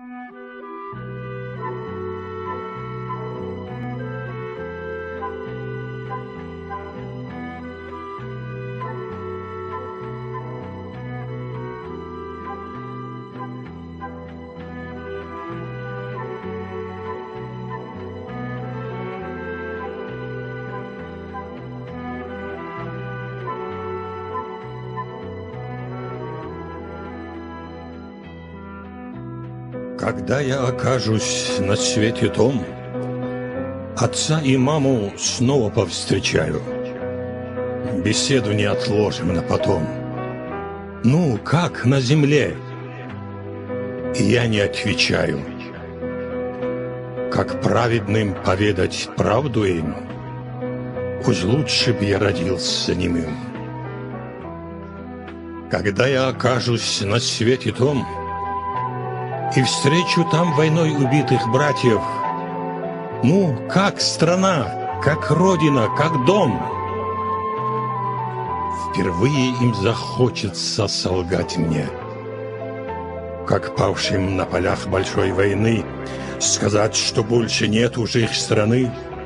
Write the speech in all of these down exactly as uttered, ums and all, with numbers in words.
Когда я окажусь на свете том, отца и маму снова повстречаю. Беседу не отложим на потом. Ну, как на земле? И я не отвечаю. Как праведным поведать правду им? Уж лучше б я родился немым. Когда я окажусь на свете том и встречу там войной убитых братьев, ну, как страна, как родина, как дом, впервые им захочется солгать мне, как павшим на полях большой войны сказать, что больше нет уже их страны.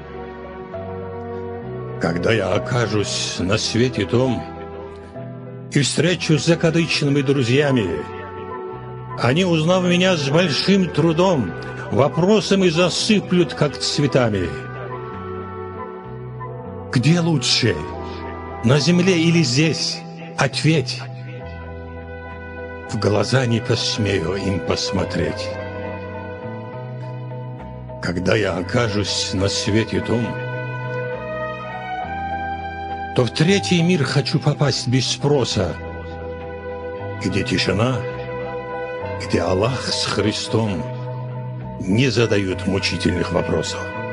Когда я окажусь на свете том и встречусь с закадычными друзьями, они, узнав меня с большим трудом, вопросами засыплют, как цветами. Где лучше, на земле или здесь? Ответь. В глаза не посмею им посмотреть. Когда я окажусь на свете том, то в третий мир хочу попасть без спроса, где тишина, где Аллах с Христом не задают мучительных вопросов.